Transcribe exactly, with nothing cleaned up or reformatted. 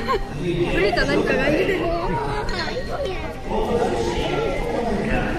ブリと何かがいる。